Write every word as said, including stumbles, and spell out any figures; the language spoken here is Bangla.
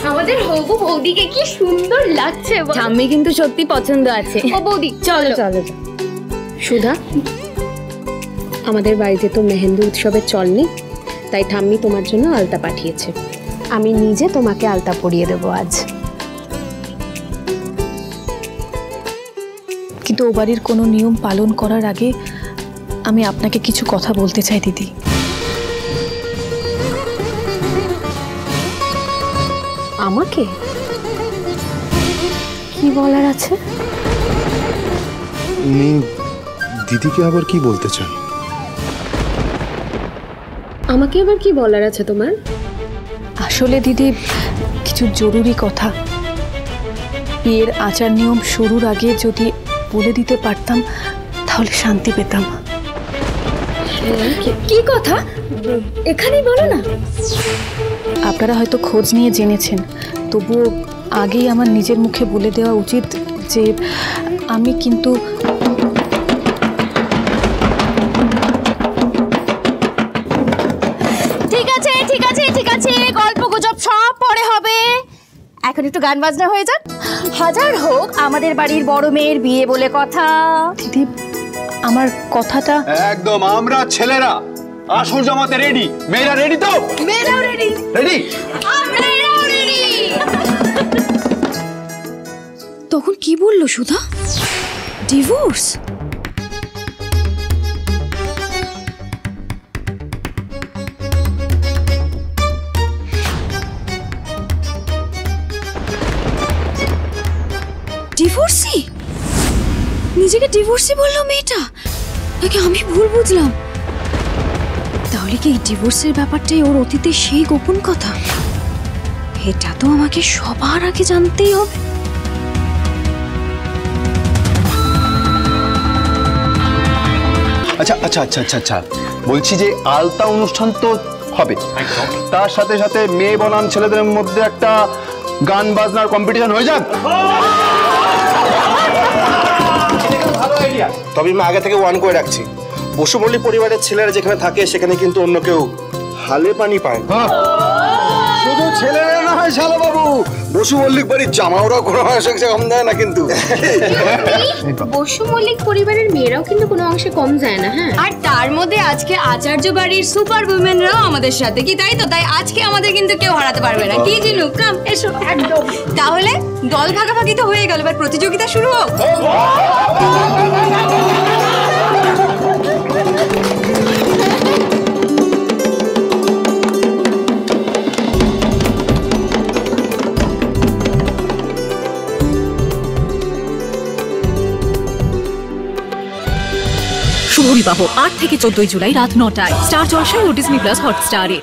আমাদের হবু বৌদিকে কি সুন্দর লাগছে। ঠাম্মি কিন্তু সত্যি পছন্দ আছে। ও বৌদি চলো চলো। সুধা, আমাদের বাড়িতে তো মেহেন্দি উৎসবের চল নেই, তাই ঠাম্মি তোমার জন্য আলতা পাঠিয়েছে। আমি নিজে তোমাকে আলতা পরিয়ে দেবো আজ। কিন্তু ও বাড়ির কোনো নিয়ম পালন করার আগে আমি আপনাকে কিছু কথা বলতে চাই দিদি। আমাকে কি বলার আছে? উনি দিদিকে আবার কি বলতে চান? আমাকে আবার কি বলার আছে তোমার? আসলে দিদি কিছু জরুরি কথা। বিয়ের আচার নিয়ম শুরুর আগে যদি বলে দিতে পারতাম তাহলে শান্তি পেতাম। কি কথা? এখানেই বলো না। আপনারা হয়তো খোঁজ নিয়ে জেনেছেন, তবুও আগেই আমার নিজের মুখে বলে দেওয়া উচিত যে আমি কিন্তু ঠিক আছে ঠিক আছে ঠিক আছে, গল্প গুজব সব পরে হবে। এখন একটু গান বাজনা হয়ে যাক। হাজার হোক আমাদের বাড়ির বড় মেয়ের বিয়ে বলে কথা। দিদি, আমার কথাটা একদম। আমরা ছেলেরা আসল জমাতে রেডি। মেয়েরা রেডি তো? মেয়েরাও রেডি। রেডি? আমরাও রেডি। তখন কি বললো সুধা? ডিভোর্স? ডিভোর্সি? নিজেকে ডিভোর্সি বললো মেয়েটা, নাকি আমি ভুল বুঝলাম? তাহলে কি ডিভোর্সের ব্যাপারটাই ওর অতীতের সেই গোপন কথা? এটা তো আমাকে সবার আগে জানতেই হবে। আচ্ছা আচ্ছা আচ্ছা আচ্ছা আচ্ছা বলছি যে আলতা অনুষ্ঠান তো হবে, তার সাথে সাথে মেয়ে বনাম ছেলেদের মধ্যে একটা গান বাজনার কম্পিটিশন হয়ে যাক। তবে আমি আগে থেকে ওয়ান করে রাখছি, বসু মল্লিক পরিবারের ছেলেরা যেখানে থাকে সেখানে কিন্তু অন্য কেউ হালে পানি পায় না। শুধু ছেলেরা না হয় শালা বাবু, বসু মল্লিক বাড়ির জামাওরাও কোনো অংশে কম দেয় না কিন্তু। বসু মল্লিক পরিবারের মেয়েরাও কিন্তু কোনো অংশে কম যায় না। হ্যাঁ, আর তার মধ্যে আজকে আচার্য বাড়ির সুপার উইমেনরাও আমাদের সাথে, কি তাই তো? তাই আজকে আমাদের কিন্তু কেউ হারাতে পারবে না। কি জিনু, কাম এসো। একদম। তাহলে দল ভাগাভাগি তো হয়ে গেল, এবার প্রতিযোগিতা শুরু হোক। শুভ বিবাহ আট থেকে চোদ্দই জুলাই রাত নটায় স্টার জলসায় ও ডিজনি প্লাস হটস্টারে।